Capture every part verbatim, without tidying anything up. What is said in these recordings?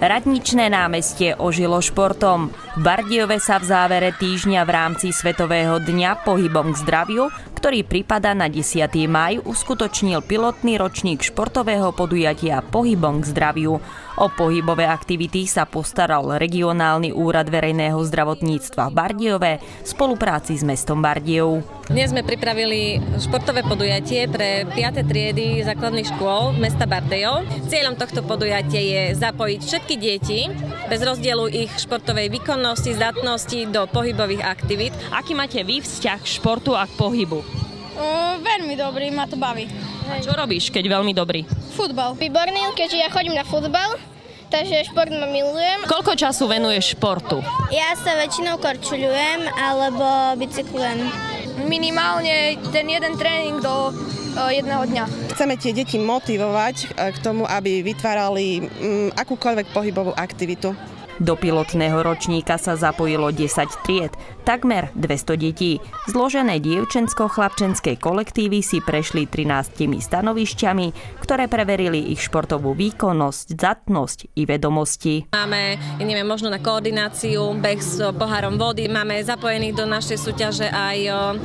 Radničné námestie ožilo športom. V Bardejove sa v závere týždňa v rámci Svetového dňa pohybom k zdraviu, ktorý pripadá na desiateho mája, uskutočnil pilotný ročník športového podujatia Pohybom k zdraviu. O pohybové aktivity sa postaral regionálny úrad verejného zdravotníctva v Bardejove v spolupráci s mestom Bardejov. Dnes sme pripravili športové podujatie pre piate triedy základných škôl mesta Bardejov. Cieľom tohto podujatia je zapojiť všetky deti bez rozdielu ich športovej výkonnosti, zdatnosti do pohybových aktivít. Aký máte vy vzťah k športu a k pohybu? O, veľmi dobrý, ma to baví. A čo robíš, keď veľmi dobrý? Futbal. Výborný, keďže ja chodím na futbal, takže šport ma milujem. Koľko času venuješ športu? Ja sa väčšinou korčuľujem alebo bicyklujem. Minimálne ten jeden tréning do jedného dňa. Chceme tie deti motivovať k tomu, aby vytvárali akúkoľvek pohybovú aktivitu. Do pilotného ročníka sa zapojilo desať tried, takmer dvesto detí. Zložené dievčensko-chlapčenské kolektívy si prešli trinástimi stanovišťami, ktoré preverili ich športovú výkonnosť, zdatnosť i vedomosti. Máme, neviem, možno na koordináciu, beh s pohárom vody, máme zapojených do našej súťaže aj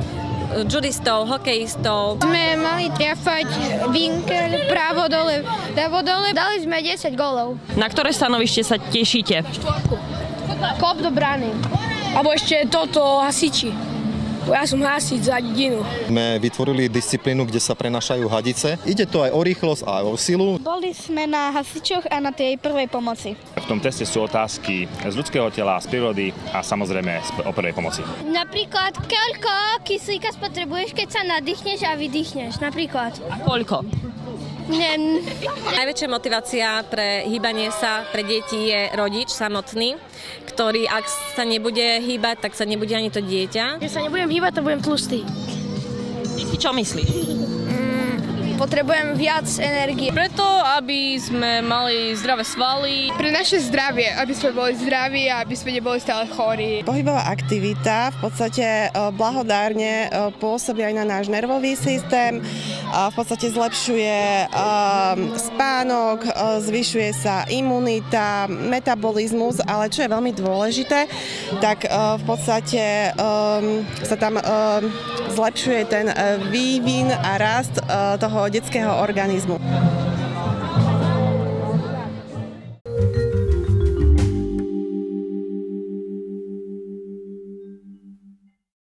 judistov, hokejistov. Sme mali trafať vinkel, právo dole, ľavo dole. Dali sme desať gólov. Na ktoré stanovište sa tešíte? Štvorku. Kop do brány. Alebo ešte toto hasiči. Ja som hasič za dedinu. Sme vytvorili disciplínu, kde sa prenášajú hadice. Ide to aj o rýchlosť a o silu. Boli sme na hasičoch a na tej prvej pomoci. V tom teste sú otázky z ľudského tela, z prírody a samozrejme o prvej pomoci. Napríklad, koľko kyslíka spotrebuješ, keď sa nadýchneš a vydýchneš? Napríklad. A koľko? Nem. Najväčšia motivácia pre hýbanie sa pre deti je rodič samotný, ktorý ak sa nebude hýbať, tak sa nebude ani to dieťa. Keď sa nebudem hýbať, to budem tlustý. Ty si čo myslíš? Potrebujem viac energie. Preto, aby sme mali zdravé svaly. Pre naše zdravie, aby sme boli zdraví a aby sme neboli stále chorí. Pohybová aktivita v podstate blahodárne pôsobí aj na náš nervový systém, v podstate zlepšuje spánok, zvyšuje sa imunita, metabolizmus, ale čo je veľmi dôležité, tak v podstate sa tam zlepšuje ten vývin a rast toho detského organizmu.